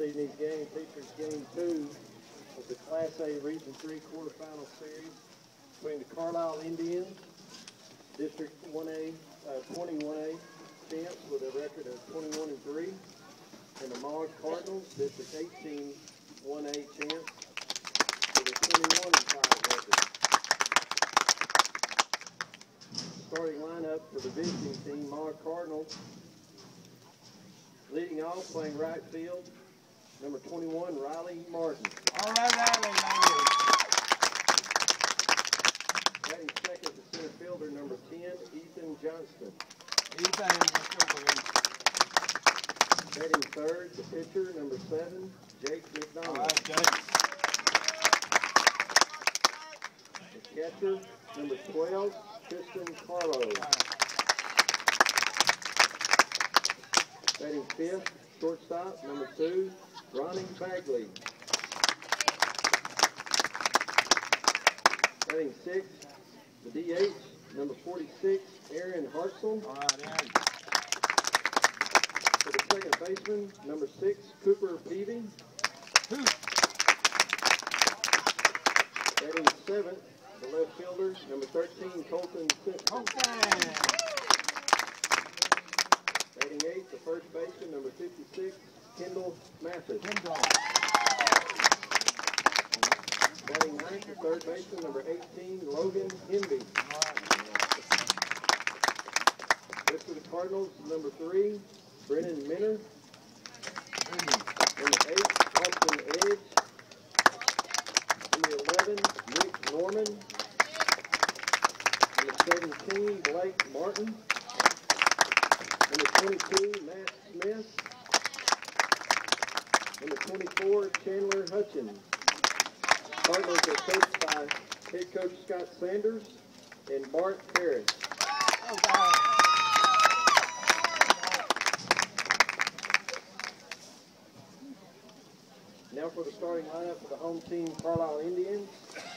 evening's game features Game 2 of the Class A Region 3 quarterfinal series between the Carlisle Indians, District 1A, 21A champs with a record of 21-3, and the Maude Cardinals, District 18 1A champs with a 21-5 record. Starting lineup for the visiting team, Maude Cardinals. Leading off, playing right field, number 21, Riley Martin. All right, Riley. Batting second, the center fielder, number 10, Ethan Johnston. Ethan, let's go for him. Batting third, the pitcher, number 7, Jake McDonald. All right, Jake. The catcher, number 12, Tristan Carlo. Batting fifth, shortstop, number 2, Ronnie Bagley. Batting sixth, the DH, number 46, Aaron Hartzell. All right, Aaron. For the second baseman, number 6, Cooper Peavy. Batting seventh, the left fielder, number 13, Colton Simpson. Batting eighth, the first baseman, number 56, Kendall Mathis. Batting ninth, the third baseman, number 18, Logan Hemby. Rest of the Cardinals, number 3, Brennan Minner. Number 8, Austin Edge. Number 11, Nick Norman. Number 17, Blake Martin. Number 22, Matt Smith. Number 24, Chandler Hutchins. Cardinals are coached by head coach Scott Sanders and Bart Harris. Now for the starting lineup for the home team, Carlisle Indians.